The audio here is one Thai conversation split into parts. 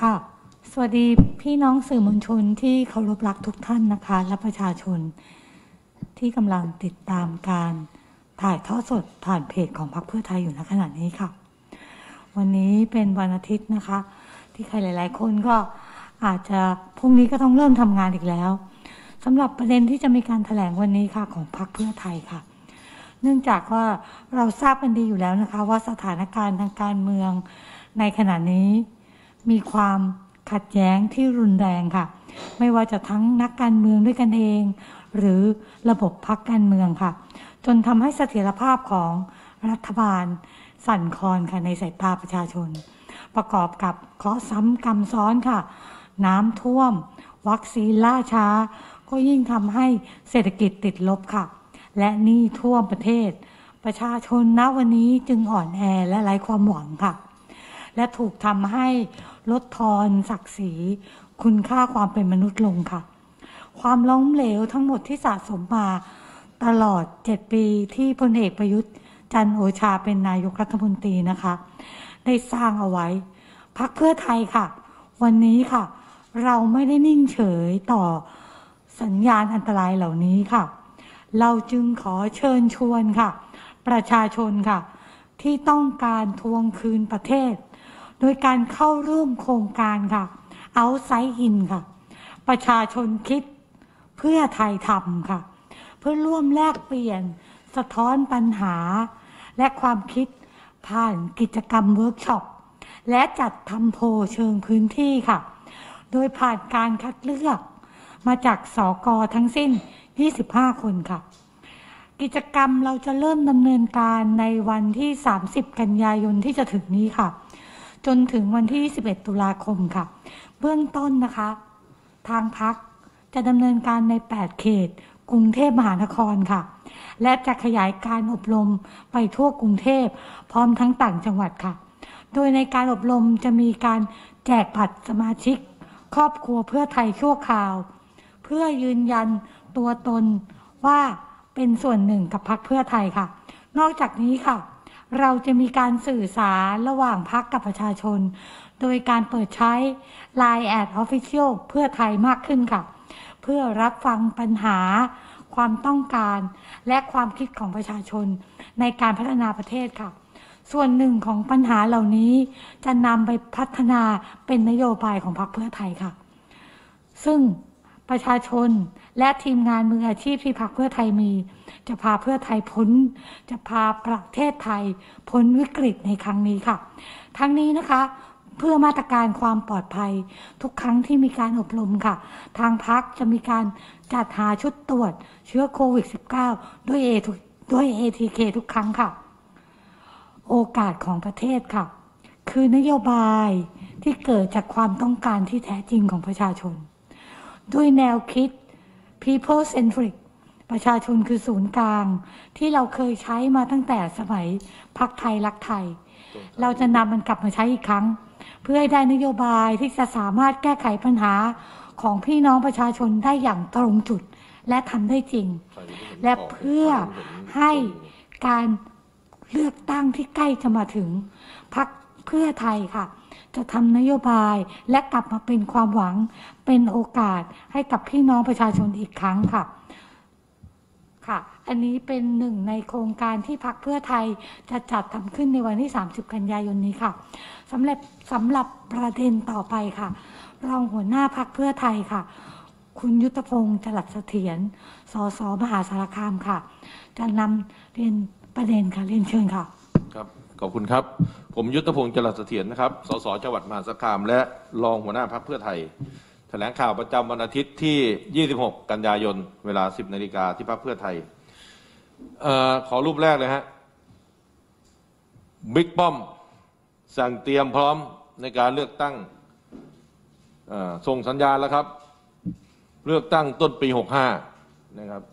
ค่ะสวัสดีพี่น้องสื่อมวลชนที่เคารพรักทุกท่านนะคะและประชาชนที่กำลังติดตามการถ่ายทอดสดผ่านเพจของพรรคเพื่อไทยอยู่ณขณะนี้ค่ะวันนี้เป็นวันอาทิตย์นะคะที่ใครหลายๆคนก็อาจจะพรุ่งนี้ก็ต้องเริ่มทำงานอีกแล้วสำหรับประเด็นที่จะมีการแถลงวันนี้ค่ะของพรรคเพื่อไทยค่ะเนื่องจากว่าเราทราบกันดีอยู่แล้วนะคะว่าสถานการณ์ทางการเมืองในขณะนี้มีความขัดแย้งที่รุนแรงค่ะไม่ว่าจะทั้งนักการเมืองด้วยกันเองหรือระบบพรรคการเมืองค่ะจนทำให้เสถียรภาพของรัฐบาลสั่นคลอนค่ะในสายตาประชาชนประกอบกับเคราะห์ซ้ำกรรมซ้อนค่ะน้ำท่วมวัคซีนล่าช้าก็ยิ่งทำให้เศรษฐกิจติดลบค่ะและหนี้ท่วมประเทศประชาชนณวันนี้จึงอ่อนแอและไร้ความหวังค่ะและถูกทำให้ลดทอนศักดิ์ศรีคุณค่าความเป็นมนุษย์ลงค่ะความล้มเหลวทั้งหมดที่สะสมมาตลอด7 ปีที่พลเอกประยุทธ์จันทร์โอชาเป็นนายกรัฐมนตรีนะคะได้สร้างเอาไว้พรรคเพื่อไทยค่ะวันนี้ค่ะเราไม่ได้นิ่งเฉยต่อสัญญาณอันตรายเหล่านี้ค่ะเราจึงขอเชิญชวนค่ะประชาชนค่ะที่ต้องการทวงคืนประเทศโดยการเข้าร่วมโครงการค่ะOutside In ค่ะประชาชนคิดเพื่อไทยทำค่ะเพื่อร่วมแลกเปลี่ยนสะท้อนปัญหาและความคิดผ่านกิจกรรมเวิร์กช็อปและจัดทำโพลเชิงพื้นที่ค่ะโดยผ่านการคัดเลือกมาจากสก.ทั้งสิ้น25 คนค่ะกิจกรรมเราจะเริ่มดำเนินการในวันที่30 กันยายนที่จะถึงนี้ค่ะจนถึงวันที่21 ตุลาคมค่ะเบื้องต้นนะคะทางพรรคจะดำเนินการใน8 เขตกรุงเทพมหานครค่ะและจะขยายการอบรมไปทั่วกรุงเทพพร้อมทั้งต่างจังหวัดค่ะโดยในการอบรมจะมีการแจกบัตรสมาชิกครอบครัวเพื่อไทยชั่วคราวเพื่อยืนยันตัวตนว่าเป็นส่วนหนึ่งกับพรรคเพื่อไทยค่ะนอกจากนี้ค่ะเราจะมีการสื่อสารระหว่างพรรคกับประชาชนโดยการเปิดใช้ Line Official เพื่อไทยมากขึ้นค่ะเพื่อรับฟังปัญหาความต้องการและความคิดของประชาชนในการพัฒนาประเทศค่ะส่วนหนึ่งของปัญหาเหล่านี้จะนำไปพัฒนาเป็นนโยบายของพรรคเพื่อไทยค่ะซึ่งประชาชนและทีมงานมืออาชีพที่พรรคเพื่อไทยมีจะพาเพื่อไทยจะพาประเทศไทยพ้นวิกฤตในครั้งนี้ค่ะทั้งนี้นะคะเพื่อมาตรการความปลอดภัยทุกครั้งที่มีการอบรมค่ะทางพรรคจะมีการจัดหาชุดตรวจเชื้อโควิด -19 ด้วย ATK ทุกครั้งค่ะโอกาสของประเทศค่ะคือนโยบายที่เกิดจากความต้องการที่แท้จริงของประชาชนด้วยแนวคิด people centric ประชาชนคือศูนย์กลางที่เราเคยใช้มาตั้งแต่สมัยพรรคไทยรักไทยเราจะนำมันกลับมาใช้อีกครั้งเพื่อให้ได้นโยบายที่จะสามารถแก้ไขปัญหาของพี่น้องประชาชนได้อย่างตรงจุดและทำได้จริงและเพื่อให้การเลือกตั้งที่ใกล้จะมาถึงพรรคเพื่อไทยค่ะจะทำนโยบายและกลับมาเป็นความหวังเป็นโอกาสให้กับพี่น้องประชาชนอีกครั้งค่ะอันนี้เป็นหนึ่งในโครงการที่พรรคเพื่อไทยจะจัดทำขึ้นในวันที่30 กันยายนนี้ค่ะสำหรับประเด็นต่อไปค่ะรองหัวหน้าพรรคเพื่อไทยค่ะคุณยุทธพงศ์จรัสเสถียรสสมหาสารคามค่ะจะนำเรียนประเด็นค่ะเรียนเชิญค่ะครับขอบคุณครับผมยุทธพงศ์จรัสเสถียรนะครับสสจังหวัดมหาสารคามและรองหัวหน้าพรรคเพื่อไทยแถลงข่าวประจำวันอาทิตย์ที่26 กันยายนเวลา 10 นาฬิกาที่พรรคเพื่อไทยขอรูปแรกเลยฮะบิ๊กป้อมสั่งเตรียมพร้อมในการเลือกตั้งส่งสัญญาณแล้วครับเลือกตั้งต้นปี65นะครับ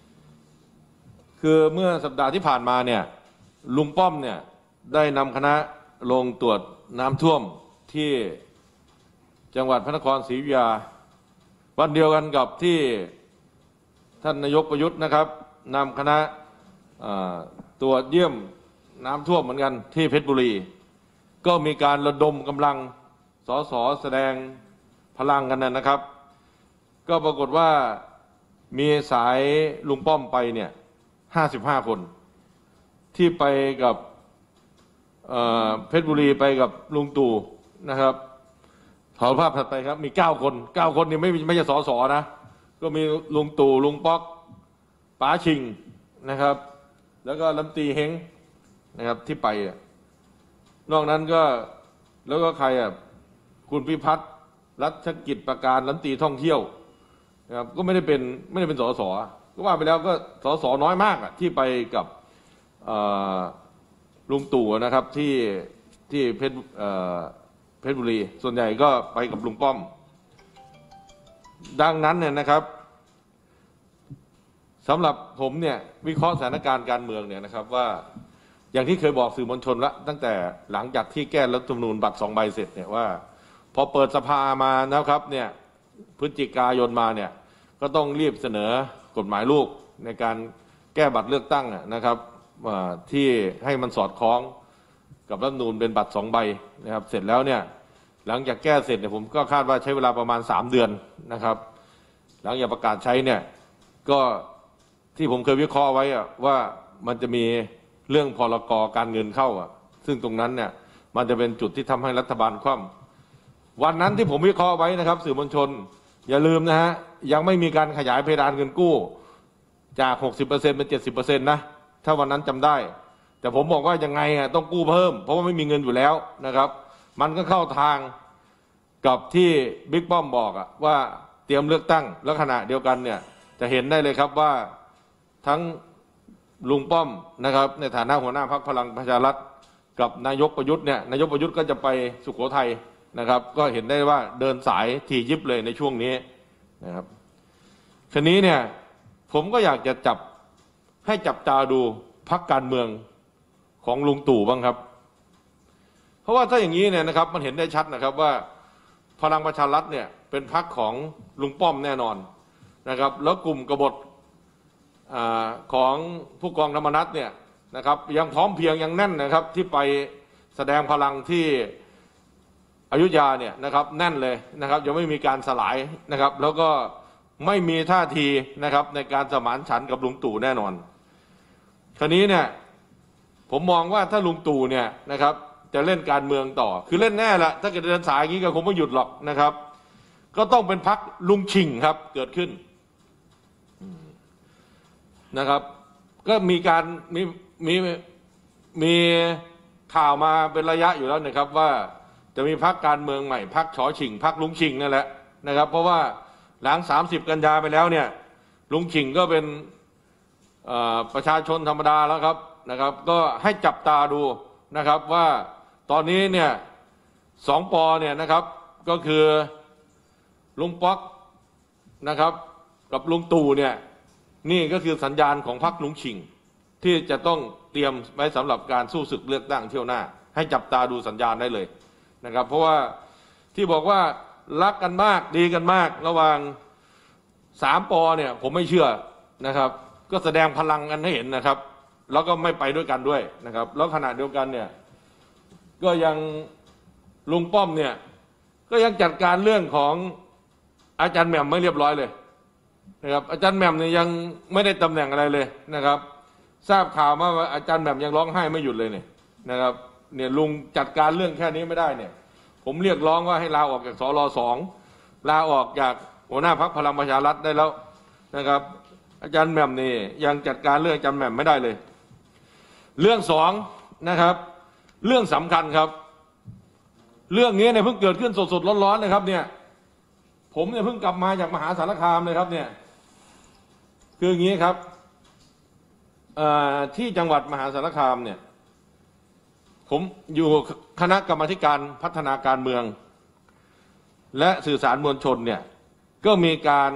คือเมื่อสัปดาห์ที่ผ่านมาเนี่ยลุงป้อมเนี่ยได้นำคณะลงตรวจน้ำท่วมที่จังหวัดพระนครศรีอยุธยาวันเดียวกันกับที่ท่านนายกประยุทธ์นะครับนำคณะตรวจเยี่ยมน้ำท่วมเหมือนกันที่เพชรบุรีก็มีการระดมกำลังสสแสดงพลังกันนะครับก็ปรากฏว่ามีสายลุงป้อมไปเนี่ย55 คนที่ไปกับเพชรบุรีไปกับลุงตู่นะครับขอภาพถัดไปครับมี9 คน9 คนนี่ไม่ใช่สสนะก็มีลุงตู่ลุงป๊อกป๋าชิงนะครับแล้วก็รัฐมนตรีเฮงนะครับที่ไปนอกนั้นก็แล้วก็ใครคุณพิพัฒน์รัชกิจประการรัฐมนตรีท่องเที่ยวนะครับก็ไม่ได้เป็นสสก็ว่าไปแล้วก็สสน้อยมากที่ไปกับลุงตู่นะครับที่เพชรบุรีส่วนใหญ่ก็ไปกับลุงป้อมดังนั้นเนี่ยนะครับสำหรับผมเนี่ยวิเคราะห์สถานการณ์การเมืองเนี่ยนะครับว่าอย่างที่เคยบอกสื่อมวลชนละตั้งแต่หลังจากที่แก้รัฐธรรมนูญบัตร2 ใบเสร็จเนี่ยว่าพอเปิดสภามานะครับเนี่ยพฤศจิกายนมาเนี่ยก็ต้องรีบเสนอกฎหมายลูกในการแก้บัตรเลือกตั้งนะครับที่ให้มันสอดคล้องกับรัฐธรรมนูญเป็นบัตร2 ใบนะครับเสร็จแล้วเนี่ยหลังจากแก้เสร็จเนี่ยผมก็คาดว่าใช้เวลาประมาณ3 เดือนนะครับหลังจากประกาศใช้เนี่ยก็ที่ผมเคยวิเคราะห์ไว้ว่ามันจะมีเรื่องพรก.การเงินเข้าซึ่งตรงนั้นเนี่ยมันจะเป็นจุดที่ทำให้รัฐบาลคว่ำวันนั้นที่ผมวิเคราะห์ไว้นะครับสื่อมวลชนอย่าลืมนะฮะยังไม่มีการขยายเพดานเงินกู้จาก 60% เป็น 70% นะถ้าวันนั้นจำได้แต่ผมบอกว่ายังไงต้องกู้เพิ่มเพราะว่าไม่มีเงินอยู่แล้วนะครับมันก็เข้าทางกับที่บิ๊กป้อมบอกว่าเตรียมเลือกตั้งแล้วขณะเดียวกันเนี่ยจะเห็นได้เลยครับว่าทั้งลุงป้อมนะครับในฐานะหัวหน้าพรรคพลังประชารัฐกับนายกประยุทธ์เนี่ยนายกประยุทธ์ก็จะไปสุโขทัยนะครับก็เห็นได้ว่าเดินสายถี่ยิบเลยในช่วงนี้นะครับทีนี้เนี่ยผมก็อยากจะจับตาดูพรรคการเมืองของลุงตู่บ้างครับเพราะว่าถ้าอย่างนี้เนี่ยนะครับมันเห็นได้ชัดนะครับว่าพลังประชารัฐเนี่ยเป็นพรรคของลุงป้อมแน่นอนนะครับแล้วกลุ่มกบฏของผู้กองธรรมนัสเนี่ยนะครับยังพร้อมเพรียงยังแน่นนะครับที่ไปแสดงพลังที่อยุธยาเนี่ยนะครับแน่นเลยนะครับยังไม่มีการสลายนะครับแล้วก็ไม่มีท่าทีนะครับในการสมานฉันท์กับลุงตู่แน่นอนคราวนี้เนี่ยผมมองว่าถ้าลุงตู่เนี่ยนะครับจะเล่นการเมืองต่อคือเล่นแน่ละถ้าเกิดเดินสายอย่างนี้ก็คงไม่หยุดหรอกนะครับก็ต้องเป็นพรรคลุงชิงครับเกิดขึ้นนะครับก็มีข่าวมาเป็นระยะอยู่แล้วนะครับว่าจะมีพรรคการเมืองใหม่พรรคฉอชิงพรรคลุงชิงนั่นแหละนะครับเพราะว่าหลัง30 กันยาไปแล้วเนี่ยลุงชิงก็เป็นประชาชนธรรมดาแล้วครับนะครับก็ให้จับตาดูนะครับว่าตอนนี้เนี่ย2 ป.เนี่ยนะครับก็คือลุงป๊อกนะครับกับลุงตู่เนี่ยนี่ก็คือสัญญาณของพรรคลุงชิงที่จะต้องเตรียมไว้สำหรับการสู้ศึกเลือกตั้งเที่ยวหน้าให้จับตาดูสัญญาณได้เลยนะครับเพราะว่าที่บอกว่ารักกันมากดีกันมากระหว่าง3 ป.เนี่ยผมไม่เชื่อนะครับก็แสดงพลังกันให้เห็นนะครับแล้วก็ไม่ไปด้วยกันด้วยนะครับแล้วขณะเดียวกันเนี่ยก็ยังลุงป้อมเนี่ยก็ยังจัดการเรื่องของอาจารย์แหม่มไม่เรียบร้อยเลยนะครับอาจารย์แหม่มเนี่ยยังไม่ได้ตำแหน่งอะไรเลยนะครับทราบข่าวมาว่าอาจารย์แหม่มยังร้องไห้ไม่หยุดเลยเนี่ยนะครับเนี่ยลุงจัดการเรื่องแค่นี้ไม่ได้เนี่ยผมเรียกร้องว่าให้ลาออกจากสร2ลาออกจากหัวหน้าพรรคพลังประชารัฐได้แล้วนะครับอาจารย์แหม่มนี่ยังจัดการเรื่องอาจารย์แหม่มไม่ได้เลยเรื่อง2นะครับเรื่องสำคัญครับเรื่องนี้เนี่ยเพิ่งเกิดขึ้นสดๆร้อนๆนะครับเนี่ยผมเนี่ยเพิ่งกลับมาจากมหาสารคามเลยครับเนี่ยคืออย่างนี้ครับที่จังหวัดมหาสารคามเนี่ยผมอยู่คณะกรรมาธิการพัฒนาการเมืองและสื่อสารมวลชนเนี่ยก็มีการ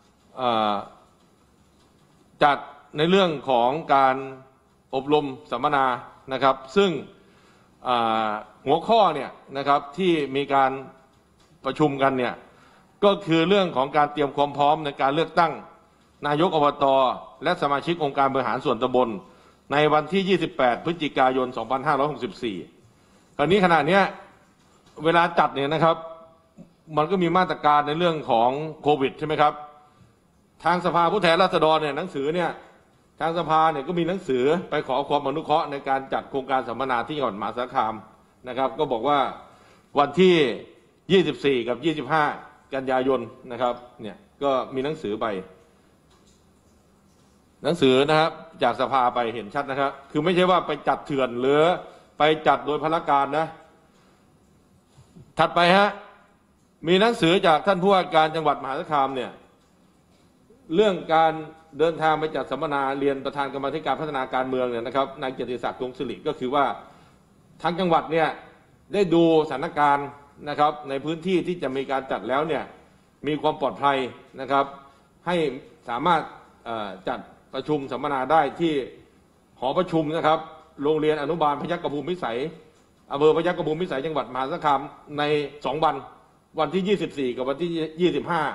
จัดในเรื่องของการอบรมสัมมนานะครับซึ่งหัวข้อเนี่ยนะครับที่มีการประชุมกันเนี่ยก็คือเรื่องของการเตรียมความพร้อมในการเลือกตั้งนายกอบต.และสมาชิกองค์การบริหารส่วนตำบลในวันที่28 พฤศจิกายน 2564คราวนี้ขณะนี้เวลาจัดเนี่ยนะครับมันก็มีมาตรการในเรื่องของโควิดใช่ไหมครับทางสภาผู้แทนราษฎรเนี่ยหนังสือเนี่ยทางสภาเนี่ยก็มีหนังสือไปขอความอนุเคราะห์ในการจัดโครงการสัมมนาที่จังหวัดมหาสารคามนะครับก็บอกว่าวันที่24กับ25กันยายนนะครับเนี่ยก็มีหนังสือไปหนังสือนะครับจากสภาไปเห็นชัดนะครับคือไม่ใช่ว่าไปจัดเถื่อนหรือไปจัดโดยพลการนะถัดไปฮะมีหนังสือจากท่านผู้ว่าการจังหวัดมหาสารคามเนี่ยเรื่องการเดินทางไปจัดสัมมนาเรียนประธานกรรมาธิการพัฒนาการเมืองเนี่ยนะครับนายเกียรติศักดิ์ ตรงสิริก็คือว่าทางจังหวัดเนี่ยได้ดูสถานการณ์นะครับในพื้นที่ที่จะมีการจัดแล้วเนี่ยมีความปลอดภัยนะครับให้สามารถจัดประชุมสัมมนาได้ที่หอประชุมนะครับโรงเรียนอนุบาลพยัคฆภูมิวิสัยอำเภอพยัคฆภูมิวิสัยจังหวัดมหาสารคามใน2 วันที่24กับวันที่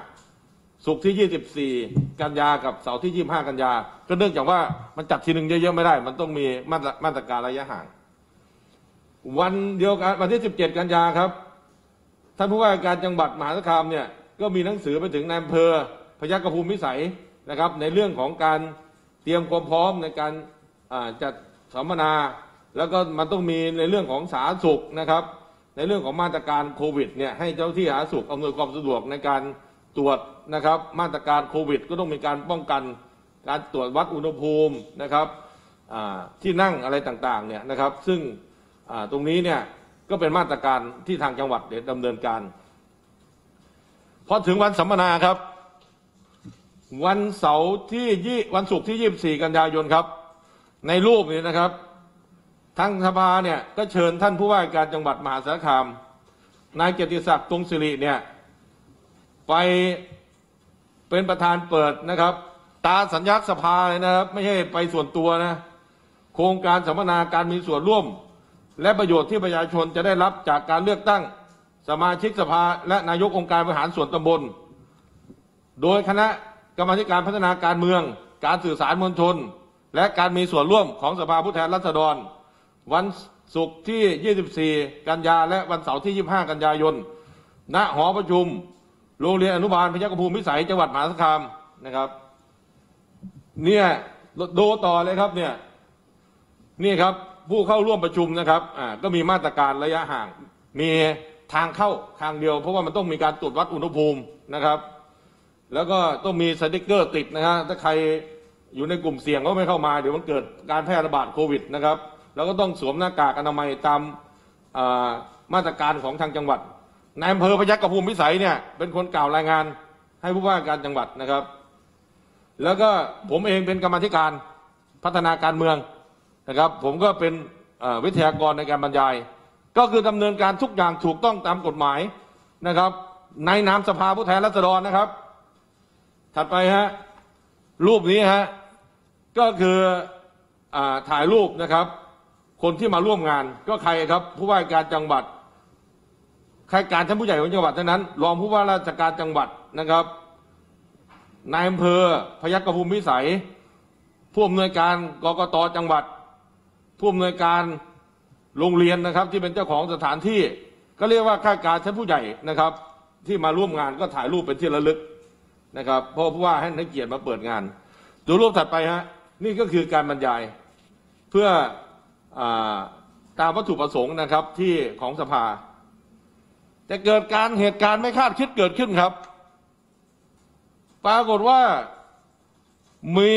25ศุกร์ที่24กันยากับเสาร์ที่25กันยาก็เนื่องจากว่ามันจัดทีหนึ่งเยอะๆไม่ได้มันต้องมีมาตรการระยะห่างวันเดียวกันวันที่17กันยาครับท่านผู้ว่าการจังหวัดมหาสารคามเนี่ยก็มีหนังสือไปถึงนายอำเภอพยัคฆภูมิวิสัยนะครับในเรื่องของการเตรียมความพร้อมในการจัดสัมมนาแล้วก็มันต้องมีในเรื่องของสาธารณสุขนะครับในเรื่องของมาตรการโควิดเนี่ยให้เจ้าที่สาธารณสุขอำนวยความสะดวกในการตรวจนะครับมาตรการโควิดก็ต้องมีการป้องกันการตรวจวัดอุณหภูมินะครับที่นั่งอะไรต่างๆเนี่ยนะครับซึ่งตรงนี้เนี่ยก็เป็นมาตรการที่ทางจังหวัดดำเนินการพอถึงวันสัมมนาครับวันเสาร์ที่วันศุกร์ที่24กันยายนครับในรูปนี้นะครับทางสภาเนี่ยก็เชิญท่านผู้ว่าการจังหวัดมหาสารคามนายเกียรติศักดิ์ ตรงสิริเนี่ยไปเป็นประธานเปิดนะครับตาสัญลักษณ์สภาเลยนะครับไม่ใช่ไปส่วนตัวนะโครงการสัมมนาการมีส่วนร่วมและประโยชน์ที่ประชาชนจะได้รับจากการเลือกตั้งสมาชิกสภาและนายกองค์การบริหารส่วนตำบลโดยคณะกรรมาธิการพัฒนาการเมืองการสื่อสารมวลชนและการมีส่วนร่วมของสภาผู้แทนราษฎรวันศุกร์ที่24กันยาและวันเสาร์ที่25กันยายนณหอประชุมโรงเรียนอนุบาลพยัคฆภูมิวิสัยจังหวัดมหาสารคามนะครับเนี่ยดูต่อเลยครับเนี่ยนี่ครับผู้เข้าร่วมประชุมนะครับก็มีมาตรการระยะห่างมีทางเข้าทางเดียวเพราะว่ามันต้องมีการตรวจวัดอุณหภูมินะครับแล้วก็ต้องมีสติ๊กเกอร์ติดนะฮะถ้าใครอยู่ในกลุ่มเสี่ยงก็ไม่เข้ามาเดี๋ยวมันเกิดการแพร่ระบาดโควิดนะครับแล้วก็ต้องสวมหน้ากากอนามัยตามมาตรการของทางจังหวัดนายอำเภอพยัคฆภูมิวิสัยเนี่ยเป็นคนกล่าวรายงานให้ผู้ว่าการจังหวัดนะครับแล้วก็ผมเองเป็นกรรมาธิการพัฒนาการเมืองนะครับผมก็เป็นวิทยากรในการบรรยายก็คือดำเนินการทุกอย่างถูกต้องตามกฎหมายนะครับในนามสภาผู้แทนราษฎรนะครับถัดไปฮะรูปนี้ฮะก็คือถ่ายรูปนะครับคนที่มาร่วมงานก็ใครครับผู้ว่าการจังหวัดข้าราชการชั้นผู้ใหญ่ของจังหวัดเท่านั้นรองผู้ว่าราชการจังหวัดนะครับนายอำเภอพยัคฆภูมิวิสัยผู้อำนวยการกกต.จังหวัดผู้อำนวยการโรงเรียนนะครับที่เป็นเจ้าของสถานที่ก็เรียกว่าข้าราชการชั้นผู้ใหญ่นะครับที่มาร่วมงานก็ถ่ายรูปเป็นที่ระลึกนะครับเพราะผู้ว่าให้นักเกียรติมาเปิดงานดูรูปถัดไปฮะนี่ก็คือการบรรยายเพื่อตามวัตถุประสงค์นะครับที่ของสภาแต่เกิดเหตุการณ์ไม่คาดคิดเกิดขึ้นครับปรากฏว่ามี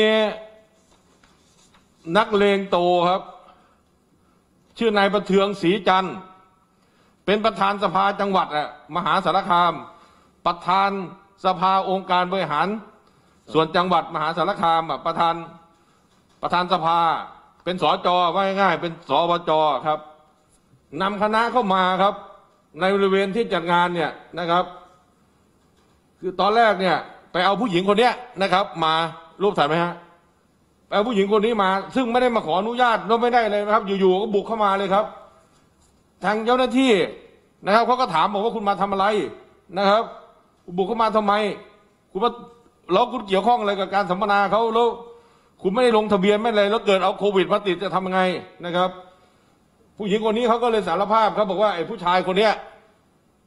นักเลงโตครับชื่อนายประเทืองศรีจันทร์เป็นประธานสภาจังหวัดมหาสารคามประธานสภาองค์การบริหารส่วนจังหวัดมหาสารคามประธานสภาเป็นสจ.ว่าง่ายๆเป็นสวจ.ครับนำคณะเข้ามาครับในบริเวณที่จัดงานเนี่ยนะครับคือตอนแรกเนี่ยไปเอาผู้หญิงคนนี้นะครับมารูปถ่ายไหมฮะไปเอาผู้หญิงคนนี้มาซึ่งไม่ได้มาขออนุญาตแล้วไม่ได้เลยนะครับอยู่ๆก็บุกเข้ามาเลยครับทางเจ้าหน้าที่นะครับเขาก็ถามบอกว่าคุณมาทำอะไรนะครับบุกเข้ามาทำไมคุณว่าแล้วคุณเกี่ยวข้องอะไรกับการสัมมนาเขาแล้วคุณไม่ได้ลงทะเบียนไม่เลยแล้วเกิดเอาโควิดมาติดจะทำยังไงนะครับผู้หญิงคนนี้เขาก็เลยสารภาพครับบอกว่าไอ้ผู้ชายคนเนี้ย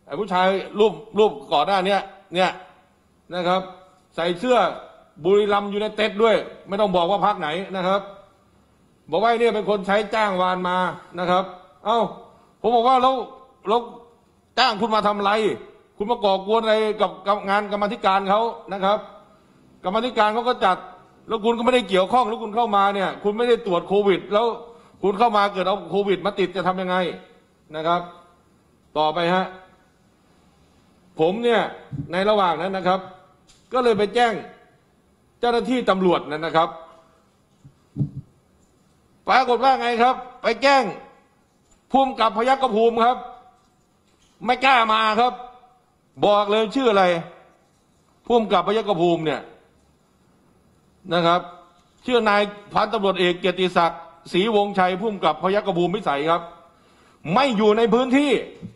ไอ้ผู้ชายรูปก่อนหน้าเนี้ยนะครับใส่เสื้อบุรีรัมย์ยูไนเต็ดด้วย ไม่ต้องบอกว่าพรรคไหนนะครับบอกว่าเนี่ยเป็นคนใช้จ้างวานมานะครับเอ้าผมบอกว่าแล้วจ้างคุณมาทำอะไรคุณมาก่อกวนอะไรกับงานกรรมาธิการเขานะครับกรรมาธิการเขาก็จัดแล้วคุณก็ไม่ได้เกี่ยวข้องแล้วคุณเข้ามาเนี่ยคุณไม่ได้ตรวจโควิดแล้วคุณเข้ามาเกิดเอาโควิดมาติดจะทำยังไงนะครับต่อไปฮะผมเนี่ยในระหว่างนั้นนะครับก็เลยไปแจ้งเจ้าหน้าที่ตำรวจนะครับปรากฏว่าไงครับไปแจ้งภูมิกับพยัคฆภูมิครับไม่กล้ามาครับบอกเลยชื่ออะไรภูมิกับพยัคฆภูมิเนี่ยนะครับชื่อนายพันตำรวจเอกเกียรติศักดิ์ศรีวงชัยภูมิกับพยัคฆภูมิพิสัยครับไม่อยู่ในพื้นที่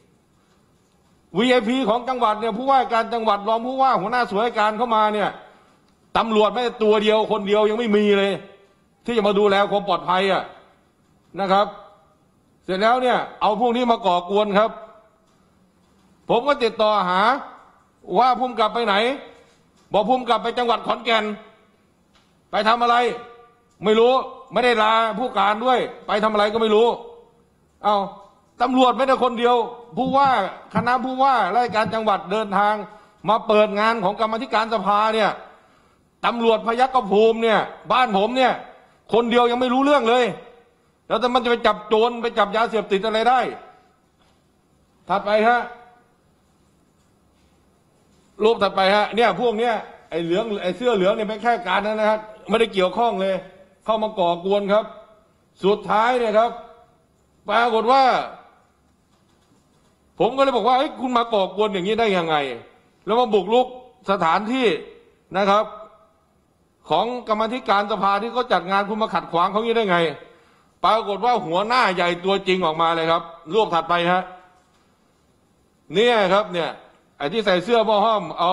VIP ของจังหวัดเนี่ยผู้ว่าการจังหวัดรองผู้ว่าหัวหน้าส่วนราชการเข้ามาเนี่ยตำรวจไม่ได้ตัวเดียวคนเดียวยังไม่มีเลยที่จะมาดูแลความปลอดภัยอ่ะนะครับเสร็จแล้วเนี่ยเอาพวกนี้มาก่อกวนครับผมก็ติดต่อหาว่าภูมิกับไปไหนบอกภูมิกับไปจังหวัดขอนแก่นไปทำอะไรไม่รู้ไม่ได้ลาผู้การด้วยไปทำอะไรก็ไม่รู้เอาตำรวจไม่ได้คนเดียวผู้ว่าคณะผู้ว่าราชการจังหวัดเดินทางมาเปิดงานของกรรมาธิการสภาเนี่ยตำรวจพยัคฆภูมิเนี่ยบ้านผมเนี่ยคนเดียวยังไม่รู้เรื่องเลยแล้วแต่มันจะไปจับโจรไปจับยาเสพติดอะไรได้ถัดไปฮะรูปถัดไปฮะเนี่ยพวกเนี้ยไอ้เหลืองไอ้เสื้อเหลืองเนี่ยไม่แค่การนั้นนะครับไม่ได้เกี่ยวข้องเลยเข้ามาก่อกวนครับสุดท้ายเนี่ยครับปรากฏว่าผมก็เลยบอกว่าเอ้ยคุณมาก่อกวนอย่างนี้ได้ยังไงแล้วมาบุกรุกสถานที่นะครับของกรรมาธิการสภาที่เขาจัดงานคุณมาขัดขวางเขาอย่างนี้ได้ไงปรากฏว่าหัวหน้าใหญ่ตัวจริงออกมาเลยครับรูปถัดไปฮะเนี่ยครับเนี่ยไอ้ที่ใส่เสื้อหม้อห้อมเอา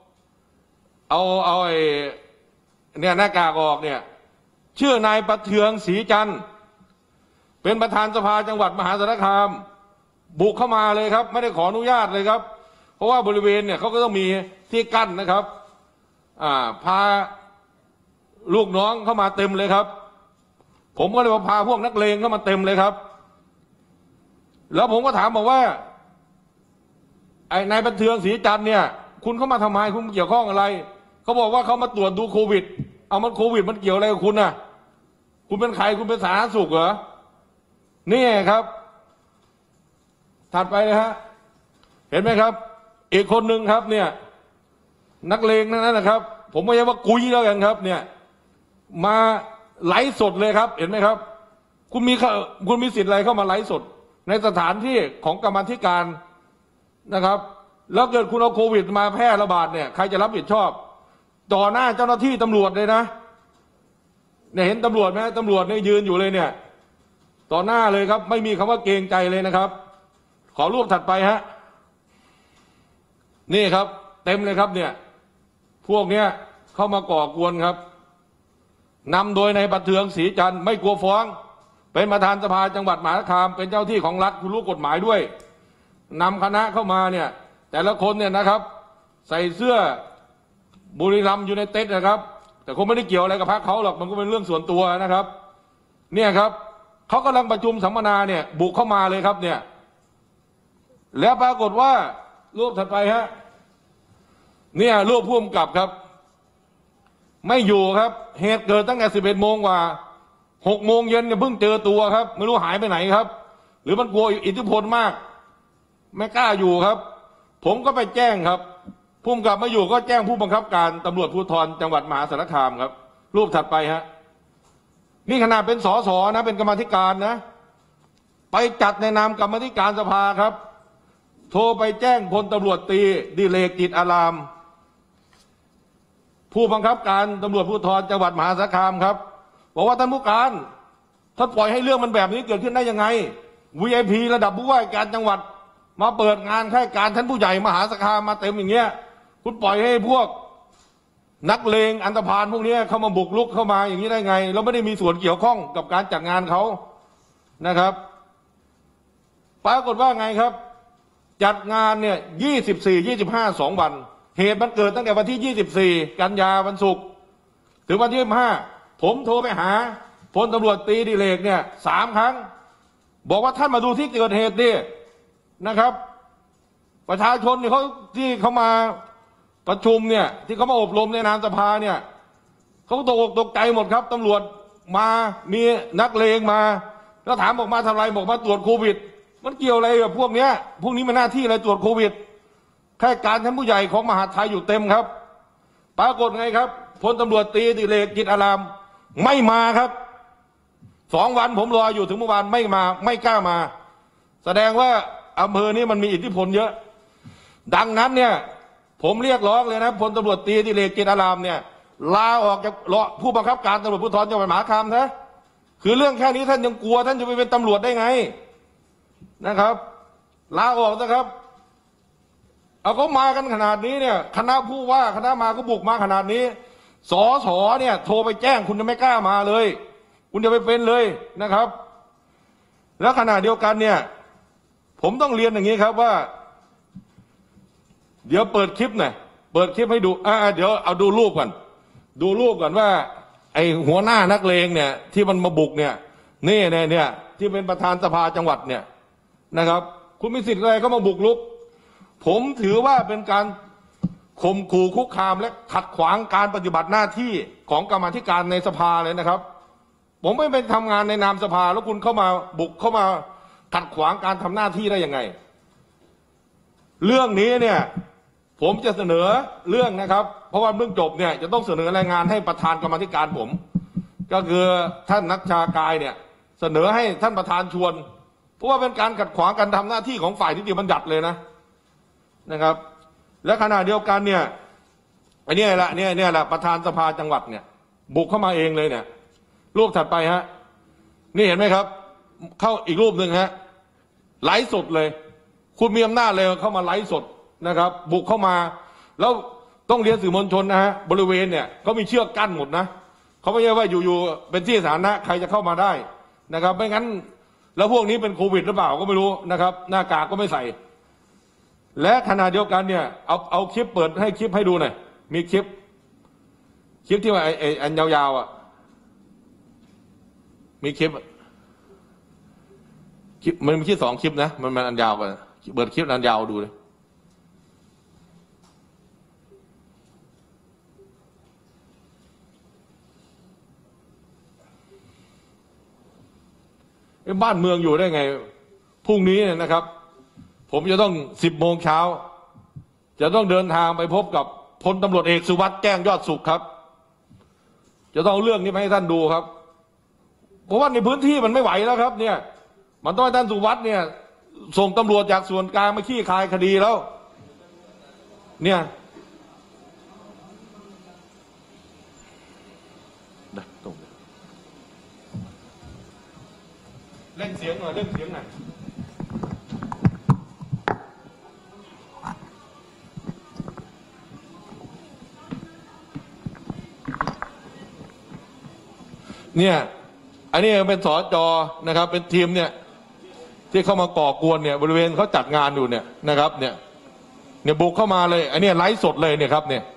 ไอ้เนี่ยหน้ากากออกเนี่ยชื่อนายประเทืองศรีจันทร์เป็นประธานสภาจังหวัดมหาสารคามบุกเข้ามาเลยครับไม่ได้ขออนุญาตเลยครับเพราะว่าบริเวณเนี่ยเขาก็ต้องมีที่กั้นนะครับพาลูกน้องเข้ามาเต็มเลยครับผมก็เลยพาพวกนักเลงเข้ามาเต็มเลยครับแล้วผมก็ถามบอกว่าไอ้นายประเทืองศรีจันทร์เนี่ยคุณเข้ามาทำไมคุณเกี่ยวข้องอะไรเขาบอกว่าเขามาตรวจดูโควิดเอามันโควิดมันเกี่ยวอะไรกับคุณน่ะคุณเป็นใครคุณเป็นสาธารณสุขเหรอนี่ครับถัดไปเลยฮะเห็นไหมครับอีกคนหนึ่งครับเนี่ยนักเลงนั่นนะครับผมไม่ใช่ว่ากุยแล้วกันครับเนี่ยมาไลฟ์สดเลยครับเห็นไหมครับคุณมีสิทธิ์อะไรเข้ามาไลฟ์สดในสถานที่ของกรรมาธิการนะครับแล้วเกิดคุณเอาโควิดมาแพร่ระบาดเนี่ยใครจะรับผิดชอบต่อหน้าเจ้าหน้าที่ตำรวจเลยนะเนี่ยเห็นตำรวจไหมตำรวจเนี่ยยืนอยู่เลยเนี่ยต่อหน้าเลยครับไม่มีคำว่าเกรงใจเลยนะครับขอรูปถัดไปฮะนี่ครับเต็มเลยครับเนี่ยพวกเนี้ยเข้ามาก่อกวนครับนำโดยนายประเทืองศรีจันทร์ไม่กลัวฟ้องเป็นประธานสภาจังหวัดมหาสารคามเป็นเจ้าที่ของรัฐคุณรู้กฎหมายด้วยนำคณะเข้ามาเนี่ยแต่ละคนเนี่ยนะครับใส่เสื้อบุรีรัมย์ยูไนเต็ดนะครับแต่คงไม่ได้เกี่ยวอะไรกับพรรคเขาหรอกมันก็เป็นเรื่องส่วนตัวนะครับเนี่ยครับเขากำลังประชุมสัมมนาเนี่ยบุกเข้ามาเลยครับเนี่ยแล้วปรากฏว่ารูปถัดไปฮะเนี่ยรูปผู้กำกับครับไม่อยู่ครับเหตุเกิดตั้งแต่11 โมงกว่า6 โมงเย็นเนี่ยเพิ่งเจอตัวครับไม่รู้หายไปไหนครับหรือมันกลัวอิทธิพลมากไม่กล้าอยู่ครับผมก็ไปแจ้งครับผู้กำกับไม่อยู่ก็แจ้งผู้บังคับการตำรวจภูธรจังหวัดมหาสารคามครับรูปถัดไปฮะนี่ขนาดเป็นสสนะเป็นกรรมาธิการนะไปจัดในนามกรรมาธิการสภาครับโทรไปแจ้งพลตำรวจตรีดิเรกจิตอารามผู้บังคับการตำรวจภูธรจังหวัดมหาสารคามครับบอกว่าท่านผู้การท่านปล่อยให้เรื่องมันแบบนี้เกิดขึ้นได้ยังไง VIP ระดับผู้ว่าการจังหวัดมาเปิดงานข้าราชการท่านผู้ใหญ่มหาสารคามมาเต็มอย่างเงี้ยคุณปล่อยให้พวกนักเลงอันธพาลพวกนี้เข้ามาบุกรุกเข้ามาอย่างนี้ได้ไงเราไม่ได้มีส่วนเกี่ยวข้องกับการจัดงานเขานะครับปรากฏว่าไงครับจัดงานเนี่ย24 25 2 วันเหตุมันเกิดตั้งแต่วันที่24กันยาวันศุกร์ถึงวันที่25ผมโทรไปหาพลตำรวจตรีดิเรกเนี่ย3 ครั้งบอกว่าท่านมาดูที่เกิดเหตุดินะครับประชาชนเนี่ยเขาที่เขามาประชุมเนี่ยที่เขามาอบรมในนามสภาเนี่ยเขาตกอกตกใจหมดครับตำรวจมามีนักเลงมาแล้วถามบอกมาทำไรบอกมาตรวจโควิดมันเกี่ยวอะไรกับพวกเนี้ยพวกนี้มันหน้าที่อะไรตรวจโควิดแค่การชั้นผู้ใหญ่ของมหาดไทยอยู่เต็มครับปรากฏไงครับพลตำรวจตรีดิเรก กิจอารามไม่มาครับ2 วันผมรออยู่ถึงเมื่อวานไม่มาไม่กล้ามาแสดงว่าอำเภอนี้มันมีอิทธิพลเยอะดังนั้นเนี่ยผมเรียกร้องเลยนะพลตำรวจตรีดิเรก กิจอารามเนี่ยลาออกจากผู้บังคับการตำรวจภูธรจังหวัดมหาสารคามนะคือเรื่องแค่นี้ท่านยังกลัวท่านจะไปเป็นตำรวจได้ไงนะครับลาออกนะครับเอาเขามากันขนาดนี้เนี่ยคณะผู้ว่าคณะมาก็บุกมาขนาดนี้สสเนี่ยโทรไปแจ้งคุณจะไม่กล้ามาเลยคุณจะไปเป็นเลยนะครับแล้วขณะเดียวกันเนี่ยผมต้องเรียนอย่างนี้ครับว่าเดี๋ยวเปิดคลิปหน่อยเปิดคลิปให้ดูเดี๋ยวเอาดูรูปก่อนดูรูปก่อนว่าไอหัวหน้านักเลงเนี่ยที่มันมาบุกเนี่ยนี่เนี่ยที่เป็นประธานสภาจังหวัดเนี่ยนะครับคุณมีสิทธิ์อะไรก็มาบุกรุกผมถือว่าเป็นการข่มขู่คุกคามและขัดขวางการปฏิบัติหน้าที่ของกรรมาธิการในสภาเลยนะครับผมไม่เป็นทำงานในนามสภาแล้วคุณเข้ามาบุกเข้ามาขัดขวางการทำหน้าที่ได้ยังไงเรื่องนี้เนี่ยผมจะเสนอเรื่องนะครับเพราะว่าเรื่องจบเนี่ยจะต้องเสนอรายงานให้ประธานกรรมาธิการผมก็คือท่านนัชชากายเนี่ยเสนอให้ท่านประธานชวนเพราะว่าเป็นการขัดขวางการทำหน้าที่ของฝ่ายนิติบัญญัติเลยนะครับและขณะเดียวกันเนี่ยไอ้นี่แหละประธานสภาจังหวัดเนี่ยบุกเข้ามาเองเลยเนี่ยรูปถัดไปฮะนี่เห็นไหมครับเข้าอีกรูปหนึ่งฮะไลฟ์สดเลยคุณมีอำนาจเลยเข้ามาไลฟ์สดนะครับบุกเข้ามาแล้วต้องเรียนสื่อมวลชนนะฮะบริเวณเนี่ยเขามีเชือกกั้นหมดนะเขาไม่ใช่ว่าอยู่ๆเป็นที่สาธารณะใครจะเข้ามาได้นะครับไม่งั้นแล้วพวกนี้เป็นโควิดหรือเปล่าก็ไม่รู้นะครับหน้ากากก็ไม่ใส่และขณะเดียวกันเนี่ยเอาคลิปเปิดให้คลิปให้ดูหน่อยมีคลิปที่ว่าไอ้อันยาวๆอ่ะมีคลิปมันมีแค่2 คลิปนะมันอันยาวกว่าเปิดคลิปอันยาวดูเลยบ้านเมืองอยู่ได้ไงพรุ่งนี้นะครับผมจะต้อง10 โมงเช้าจะต้องเดินทางไปพบกับพลตำรวจเอกสุวัสดิ์แจ้งยอดสุขครับจะต้องเรื่องนี้ไปให้ท่านดูครับเพราะว่าในพื้นที่มันไม่ไหวแล้วครับเนี่ยมันต้องให้ท่านสุวัสดิ์เนี่ยส่งตำรวจจากส่วนกลางมาขี้คายคดีแล้วเนี่ยเล่นเสียงหน่อยเล่นเสียงหน่อยเนี่ยอันนี้เป็นสจ.นะครับเป็นทีมเนี่ยที่เข้ามาก่อกวนเนี่ยบริเวณเขาจัดงานอยู่เนี่ยนะครับเนี่ยบุกเข้ามาเลยอันนี้ไลฟ์สดเลยเนี่ยครับเนี่ย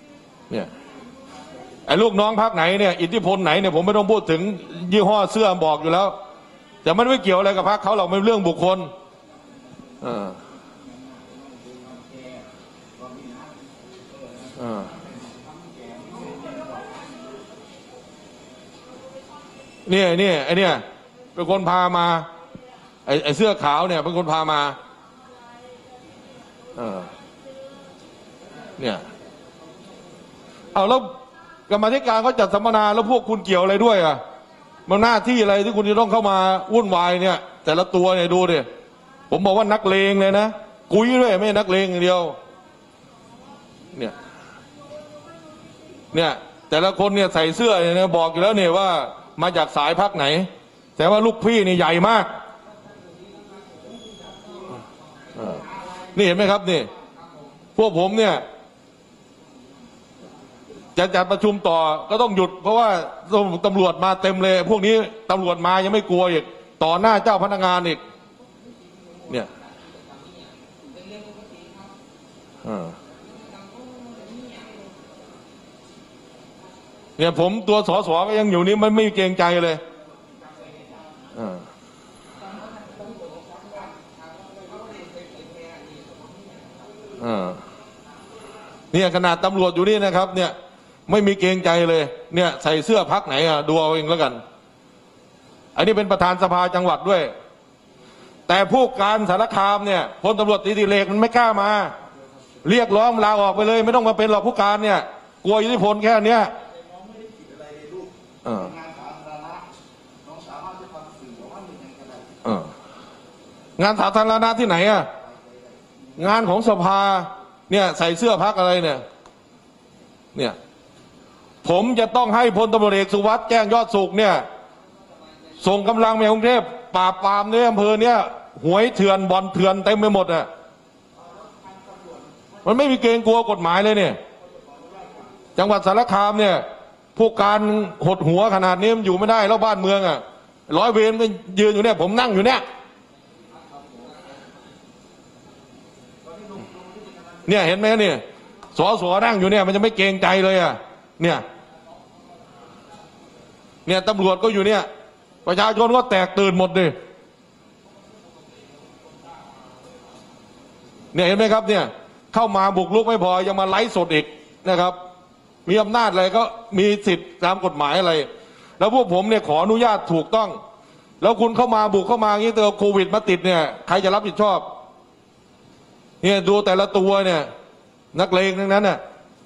ไอ้ลูกน้องพรรคไหนเนี่ยอิทธิพลไหนเนี่ยผมไม่ต้องพูดถึงยี่ห้อเสื้อบอกอยู่แล้วแต่มันไม่เกี่ยวอะไรกับพรรคเขาหรอกเป็นเรื่องบุคคลเนี่ยไอ้เนี่ยเป็นคนพามาไอ้เสื้อขาวเนี่ยเป็นคนพามาเนี่ยเอาแล้วกรรมาธิการเขาจัดสัมมนาแล้วพวกคุณเกี่ยวอะไรด้วยอ่ะมันหน้าที่อะไรที่คุณจะต้องเข้ามาวุ่นวายเนี่ยแต่ละตัวเนี่ยดูดิผมบอกว่านักเลงเลยนะกุยด้วยไม่ใช่นักเลงอย่างเดียวเนี่ยแต่ละคนเนี่ยใส่เสื้อเนี่ยบอกอยู่แล้วเนี่ยว่ามาจากสายพรรคไหนแต่ว่าลูกพี่นี่ใหญ่มากนี่เห็นไหมครับนี่พวกผมเนี่ยจะจัดประชุมต่อก็ต้องหยุดเพราะว่าตำรวจมาเต็มเลยพวกนี้ตำรวจมายังไม่กลัวอีกต่อหน้าเจ้าพนักงานอีกเนี่ยเนี่ยผมตัวสสก็ยังอยู่นี่มันไม่เกรงใจเลยเนี่ยขนาดตำรวจอยู่นี่นะครับเนี่ยไม่มีเกรงใจเลยเนี่ยใส่เสื้อพรรคไหนอ่ะดูเอาเองแล้วกันอันนี้เป็นประธานสภาจังหวัดด้วยแต่ผู้การสารคามเนี่ยพลตำรวจตรีดิเรกมันไม่กล้ามาเรียกร้องลาออกไปเลยไม่ต้องมาเป็นหรอกผู้การเนี่ยกลัวอิทธิพลแค่เนี้ยงานสาธารณะที่ไหนอ่ะงานของสภาเนี่ยใส่เสื้อพรรคอะไรเนี่ยผมจะต้องให้พลตำรวจเอกสุวัสดิ์แจ้งยอดสุขเนี่ยส่งกำลังไปกรุงเทพปราบปรามในอำเภอเนี่ยหวยเถื่อนบ่อนเถื่อนเต็มไปหมดอ่ะมันไม่มีเกรงกลัวกฎหมายเลยเนี่ยจังหวัดสารคามเนี่ยผู้การหดหัวขนาดนี้มันอยู่ไม่ได้แล้วบ้านเมืองอ่ะร้อยเวรก็ยืนอยู่เนี่ยผมนั่งอยู่เนี่ยเห็นไหมเนี่ยสสนั่งอยู่เนี่ยมันจะไม่เกรงใจเลยอ่ะเนี่ยตำรวจก็อยู่เนี่ยประชาชนก็แตกตื่นหมดเลยเนี่ยเห็นไหมครับเนี่ยเข้ามาบุกรุกไม่พอยังมาไลฟ์สดอีกนะครับมีอำนาจอะไรก็มีสิทธิ์ตามกฎหมายอะไรแล้วพวกผมเนี่ยขออนุญาตถูกต้องแล้วคุณเข้ามาบุกเข้ามาอย่างนี้เจอโควิดมาติดเนี่ยใครจะรับผิดชอบเนี่ยดูแต่ละตัวเนี่ยนักเลงทั้งนั้นน่ะ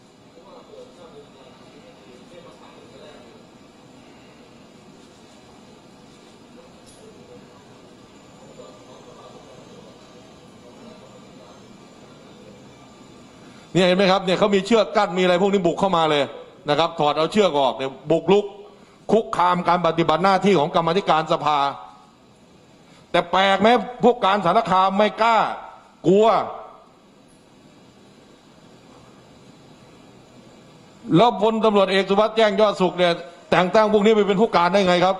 เนี่ยเห็นไหมครับเนี่ยเขามีเชือกกั้นมีอะไรพวกนี้บุกเข้ามาเลยนะครับถอดเอาเชือกออกเนี่ยบุกรุกคุกคามการปฏิบัติหน้าที่ของกรรมาธิการสภาแต่แปลกไหมพวกการสารคามไม่กล้ากลัวแล้วพลตำรวจเอกสุวัสดิ์แจ้งยอดสุขเนี่ยแต่งตั้งพวกนี้ไปเป็นผู้การได้ไงครับ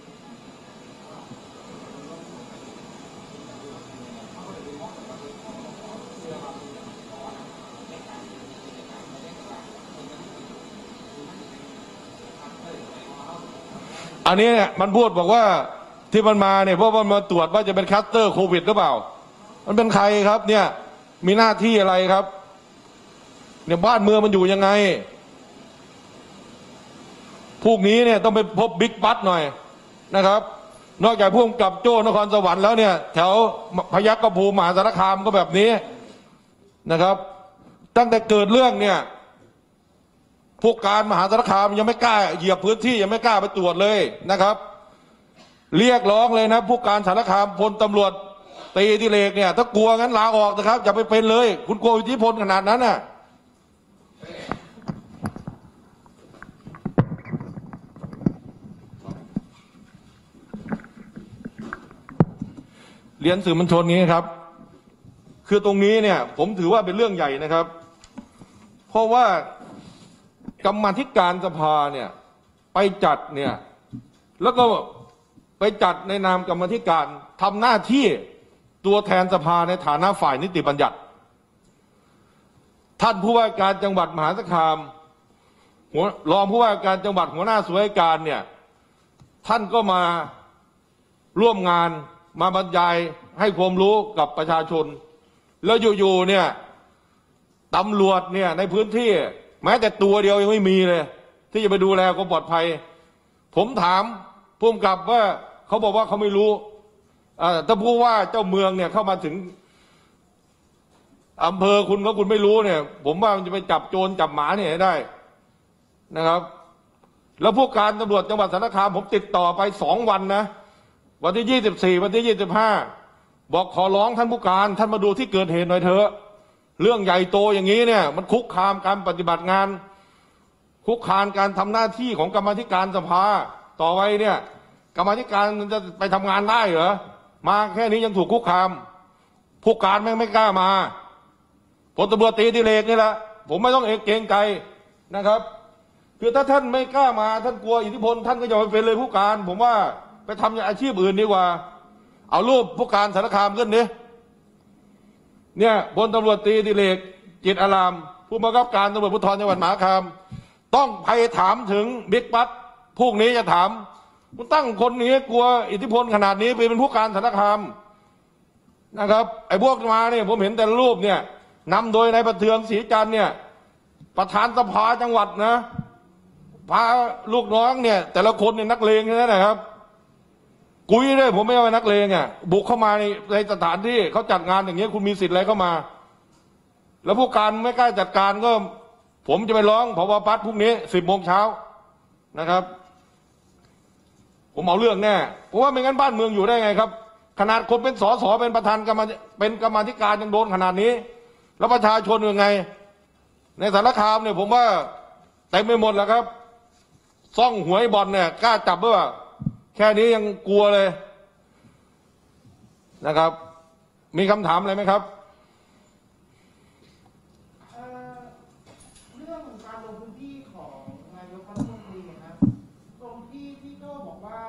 อันนี้เนี่ยมันพูดบอกว่าที่มันมาเนี่ยเพราะว่ามันมาตรวจว่าจะเป็นคลัสเตอร์โควิดหรือเปล่ามันเป็นใครครับเนี่ยมีหน้าที่อะไรครับเนี่ยบ้านเมืองมันอยู่ยังไงพวกนี้เนี่ยต้องไปพบบิ๊กบัสหน่อยนะครับนอกจากผู้กำกับโจ้นครสวรรค์แล้วเนี่ยแถวพยัคฆภูมิมหาสารคามก็แบบนี้นะครับตั้งแต่เกิดเรื่องเนี่ยพวกการมหาสารคามยังไม่กล้าเหยียบพื้นที่ยังไม่กล้าไปตรวจเลยนะครับเรียกร้องเลยนะพวกการสารคามพลตำรวจตรีดิเรกเนี่ยถ้ากลัวงั้นลาออกนะครับอย่าไปเป็นเลยคุณกลัวอิทธิพลขนาดนั้นน่ะเรียนสื่อมวลชนนี้ครับคือตรงนี้เนี่ยผมถือว่าเป็นเรื่องใหญ่นะครับเพราะว่ากรรมาธิการสภาเนี่ยไปจัดเนี่ยแล้วก็ไปจัดในนามกรรมาธิการทำหน้าที่ตัวแทนสภาในฐานะฝ่ายนิติบัญญัติท่านผู้ว่าการจังหวัดมหาสารคามรองผู้ว่าการจังหวัดหัวหน้าส่วนราชการเนี่ยท่านก็มาร่วมงานมาบรรยายให้ความรู้กับประชาชนแล้วอยู่ๆเนี่ยตำรวจเนี่ยในพื้นที่แม้แต่ตัวเดียวยังไม่มีเลยที่จะไปดูแลความปลอดภัยผมถามผู้กำกับว่าเขาบอกว่าเขาไม่รู้ถ้าพูดว่าเจ้าเมืองเนี่ยเข้ามาถึงอำเภอคุณคุณไม่รู้เนี่ยผมว่ามันจะไปจับโจรจับหมาเนี่ยได้นะครับแล้วผู้การตำรวจจังหวัดสารคามผมติดต่อไป2 วันนะวันที่24วันที่25บอกขอร้องท่านผู้การท่านมาดูที่เกิดเหตุหน่อยเถอะเรื่องใหญ่โตอย่างนี้เนี่ยมันคุกคามการปฏิบัติงานคุกคามการทำหน้าที่ของกรรมาธิการสภาต่อไปเนี่ยกรรมาธิการมันจะไปทำงานได้เหรอมาแค่นี้ยังถูกคุกคามผู้การไม่กล้ามาพลตำรวจตรีดิเรกนี่แหละผมไม่ต้องเกรงใจนะครับคือถ้าท่านไม่กล้ามาท่านกลัวอิทธิพลท่านก็อย่าไปเป็นเลยผู้การผมว่าไปทำอาชีพอื่นดีกว่าเอารูปผู้การสารคามขึ้นดิเนี่ยพลตำรวจตรีดิเรกจิตอารามผู้บังคับการตำรวจภูธรจังหวัดมหาสารคามต้องไปถามถึงบิ๊กปั๊ดพวกนี้จะถามคุณตั้งคนนี้กลัวอิทธิพลขนาดนี้ไปเป็นผู้การสารคามนะครับไอ้พวกมาเนี่ยผมเห็นแต่รูปเนี่ยนำโดยนายประเทืองศรีจันทร์เนี่ยประธานสภาจังหวัดนะพาลูกน้องเนี่ยแต่ละคนเนี่ยนักเลงแค่นั้นนะครับกุยด้วยผมไม่เอานักเลงอ่ะบุกเข้ามาในสถานที่เขาจัดงานอย่างเงี้ยคุณมีสิทธิ์อะไรเข้ามาแล้วผู้การไม่กล้าจัดการก็ผมจะไปร้องผบ.ปั๊ดพรุ่งนี้10 โมงเช้านะครับผมเอาเรื่องแน่เพราะว่าไม่งั้นบ้านเมืองอยู่ได้ไงครับขนาดคนเป็นสสเป็นประธานเป็นกรรมาธิการยังโดนขนาดนี้แล้วประชาชนยังไงในสารคามเนี่ยผมว่าเต็มไปหมดแล้วครับซ่องหวยบอลเนี่ยกล้าจับด้วยแค่นี้ยังกลัวเลยนะครับมีคำถามอะไรไหมครับเรื่องการลงพื้นที่ของนายกรัฐมนตรีนะครับตรงที่พี่โต้บอกว่า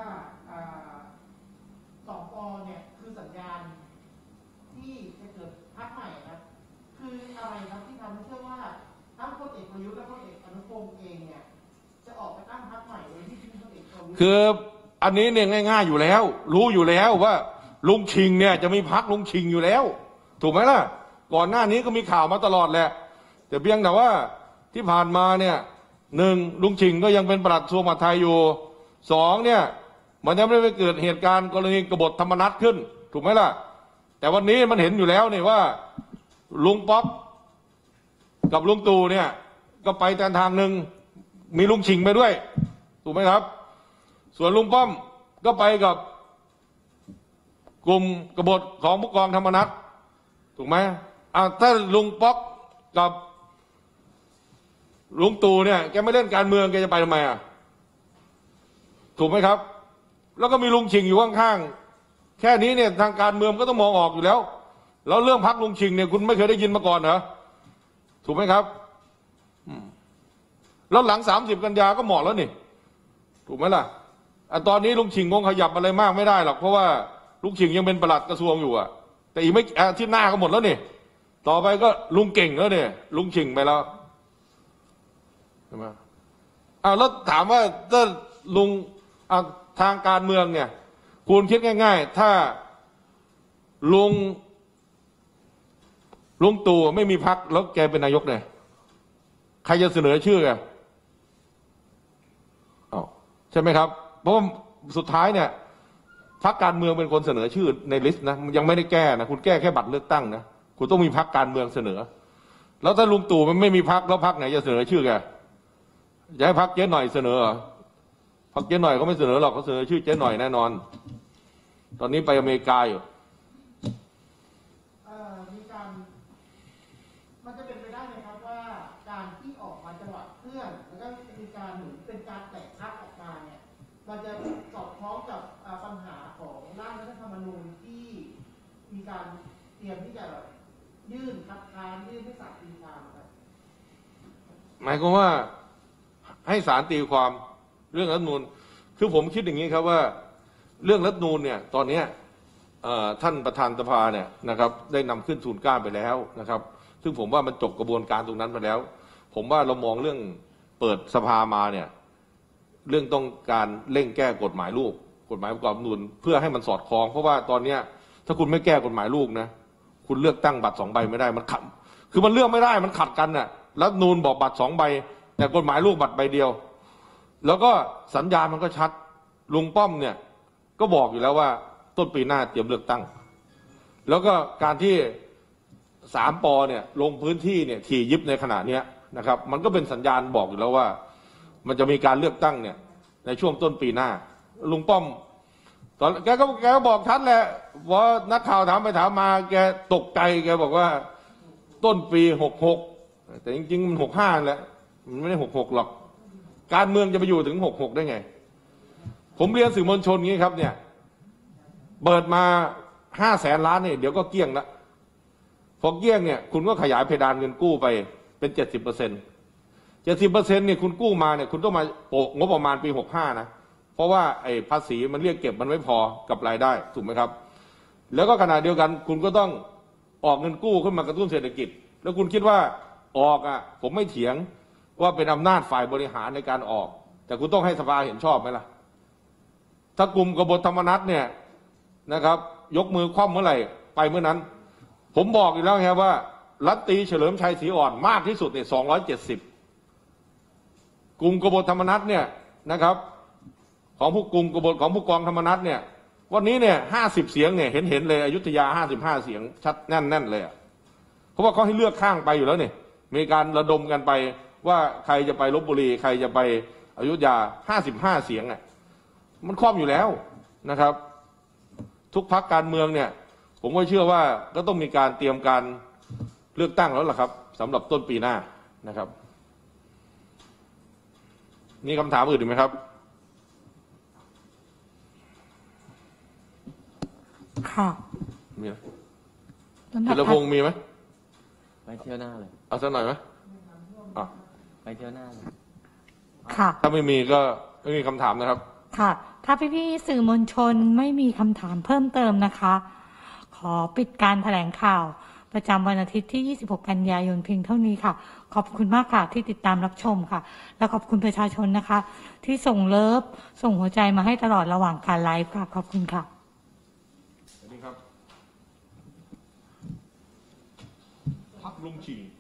2 ป.เนี่ยคือสัญญาณที่จะเกิดพรรคใหม่ครับคืออะไรครับที่ทำให้เชื่อว่าทั้งพลเอกประยุทธ์และพลเอกอนุพงษ์เองเนี่ยจะออกไปตั้งพรรคใหม่โดยที่พลเอกประยุทธ์คืออันนี้เนี่ยง่ายๆอยู่แล้วรู้อยู่แล้วว่าลุงชิงเนี่ยจะมีพรรคลุงชิงอยู่แล้วถูกไหมล่ะก่อนหน้านี้ก็มีข่าวมาตลอดแหละแต่เพียงแต่ว่าที่ผ่านมาเนี่ย1ลุงชิงก็ยังเป็นปลัดกระทรวงมหาดไทยอยู่2เนี่ยมันยังไม่ได้เกิดเหตุการณ์กรณีกบฏธรรมนัสขึ้นถูกไหมล่ะแต่วันนี้มันเห็นอยู่แล้วเนี่ยว่าลุงป๊อกกับลุงตู่เนี่ยก็ไปแต่ทางหนึ่งมีลุงชิงไปด้วยถูกไหมครับส่วนลุงป้อมก็ไปกับกลุ่มกบฏของผู้กองธรรมนัสถูกไหมถ้าลุงป๊อกกับลุงตู่เนี่ยแกไม่เล่นการเมืองแกจะไปทำไมถูกไหมครับแล้วก็มีลุงชิงอยู่ข้างๆแค่นี้เนี่ยทางการเมืองก็ต้องมองออกอยู่แล้วแล้วเรื่องพรรคลุงชิงเนี่ยคุณไม่เคยได้ยินมาก่อนเหรอถูกไหมครับแล้วหลัง30 กันยาก็เหมาะแล้วนี่ถูกไหมล่ะตอนนี้ลุงชิงคงขยับอะไรมากไม่ได้หรอกเพราะว่าลุงชิงยังเป็นปลัดกระทรวงอยู่แต่อีกไม่อาทิตย์หน้าก็หมดแล้วนี่ต่อไปก็ลุงเก่งแล้วเนี่ยลุงชิงไปแล้วใช่ไหมแล้วถามว่าถ้าลุงทางการเมืองเนี่ยคุณคิดง่ายๆถ้าลุงตู่ไม่มีพรรคแล้วแกเป็นนายกเนี่ยใครจะเสนอชื่อแกใช่ไหมครับเพราะว่าสุดท้ายเนี่ยพรรคการเมืองเป็นคนเสนอชื่อในลิสต์นะยังไม่ได้แก้นะคุณแก้แค่บัตรเลือกตั้งนะคุณต้องมีพรรคการเมืองเสนอแล้วถ้าลุงตู่มันไม่มีพรรคแล้วพรรคไหนจะเสนอชื่อแกจะให้พรรคเจ๊หน่อยเสนอพรรคเจ๊หน่อยเขาไม่เสนอหรอกเขาเสนอชื่อเจ๊หน่อยแน่นอนตอนนี้ไปอเมริกาอยู่มีการมันจะเป็นไปได้ไหมครับว่าการที่ออกมาจังหวะเคลื่อนแล้วก็มีการเหมือนเป็นการแตกพรรคออกมาเนี่ยมันจะสอดคล้องกับปัญหาของร่างรัฐธรรมนูญที่มีการเตรียมที่จะยื่นคัดค้านยื่นให้ศาลตีความครับหมายความว่าให้ศาลตีความเรื่องรัฐธรรมนูญคือผมคิดอย่างนี้ครับว่าเรื่องรัฐธรรมนูญเนี่ยตอนนี้ท่านประธานสภาเนี่ยนะครับได้นำขึ้นทูลเกล้าไปแล้วนะครับซึ่งผมว่ามันจบกระบวนการตรงนั้นไปแล้วผมว่าเรามองเรื่องเปิดสภามาเนี่ยเรื่องต้องการเร่งแก้กฎหมายลูกกฎหมายประกอบรัฐธรรมนูญเพื่อให้มันสอดคล้องเพราะว่าตอนนี้ถ้าคุณไม่แก้กฎหมายลูกนะคุณเลือกตั้งบัตร2 ใบไม่ได้มันขัดคือมันเลือกไม่ได้มันขัดกันน่ะรัฐธรรมนูญบอกบัตร2 ใบแต่กฎหมายลูกบัตรใบเดียวแล้วก็สัญญาณมันก็ชัดลุงป้อมเนี่ยก็บอกอยู่แล้วว่าต้นปีหน้าเตรียมเลือกตั้งแล้วก็การที่3 ป.เนี่ยลงพื้นที่เนี่ยถี่ยิบในขณะนี้นะครับมันก็เป็นสัญญาณบอกอยู่แล้วว่ามันจะมีการเลือกตั้งเนี่ยในช่วงต้นปีหน้าลุงป้อมตอนแกก็บอกชัดแหละว่านักข่าวถามไปถามมาแกตกใจแกบอกว่าต้นปี66แต่จริงๆมัน65แหละมันไม่ได้66หรอกการเมืองจะไปอยู่ถึง66ได้ไงผมเรียนสื่อมวลชนงี้ครับเนี่ยเปิดมา500,000 ล้านเนี่ยเดี๋ยวก็เกลี้ยงละพอเกลี้ยงเนี่ยคุณก็ขยายเพดานเงินกู้ไปเป็น 70% เนี่ยคุณกู้มาเนี่ยคุณต้องมาโปะงบประมาณปี65นะเพราะว่าไอ้ภาษีมันเรียกเก็บมันไม่พอกับรายได้ถูกไหมครับแล้วก็ขณะเดียวกันคุณก็ต้องออกเงินกู้ขึ้นมากระตุ้นเศรษฐกิจแล้วคุณคิดว่าออกอ่ะผมไม่เถียงว่าเป็นอำนาจฝ่ายบริหารในการออก แต่คุณต้องให้สภาเห็นชอบไหมล่ะถ้ากลุ่มกบฏธรรมนัสเนี่ยนะครับ ยกมือคว่ำเมื่อไหร่ไปเมื่อนั้น ผมบอกอีกแล้วครับว่ารัฐตรีเฉลิมชัยศรีอ่อนมากที่สุดเนี่ย270กลุ่มกบฏธรรมนัสเนี่ยนะครับของผู้กลุ่มกบฏของผู้กองธรรมนัสเนี่ยวันนี้เนี่ย50 เสียงเนี่ยเห็นเลยอยุธยา55 เสียงชัดแน่นเลยอ่ะเพราะว่าเขาให้เลือกข้างไปอยู่แล้วเนี่ยมีการระดมกันไปว่าใครจะไปลพบุรีใครจะไปอยุธยา55 เสียงอ่ะมันครอบอยู่แล้วนะครับทุกพรรคการเมืองเนี่ยผมก็เชื่อว่าก็ต้องมีการเตรียมการเลือกตั้งแล้วล่ะครับสำหรับต้นปีหน้านะครับมีคำถามอื่นอีกไหมครับค่ะมีไหมลำดัธีบรพงศ์มีไหมไปเที่ยวหน้าเลยเอาสักหน่อยไหมอ่ะไปเที่ยวหน้าเลยค่ะถ้าไม่มีก็ไม่มีคำถามนะครับค่ะ ถ้าพี่ๆสื่อมวลชนไม่มีคำถามเพิ่มเติมนะคะ ขอปิดการแถลงข่าวประจำวันอาทิตย์ที่ 26 กันยายนเพียงเท่านี้ค่ะ ขอบคุณมากค่ะที่ติดตามรับชมค่ะ และขอบคุณประชาชนนะคะ ที่ส่งเลิฟส่งหัวใจมาให้ตลอดระหว่างการไลฟ์ค่ะ ขอบคุณค่ะสวัสดีครับพักลุงชิง